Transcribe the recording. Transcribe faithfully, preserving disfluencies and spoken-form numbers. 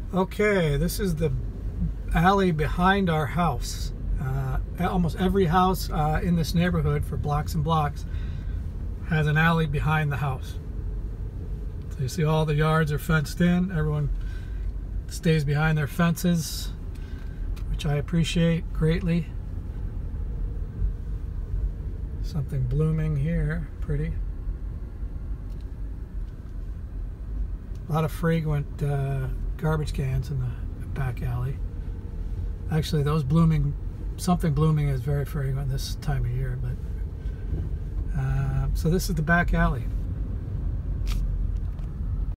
Okay, this is the alley behind our house. Uh, almost every house uh, in this neighborhood for blocks and blocks has an alley behind the house. So you see all the yards are fenced in. Everyone stays behind their fences, which I appreciate greatly. Something blooming here, pretty. A lot of fragrant uh, garbage cans in the back alley. Actually, those blooming, something blooming is very fragrant this time of year. But uh, so this is the back alley.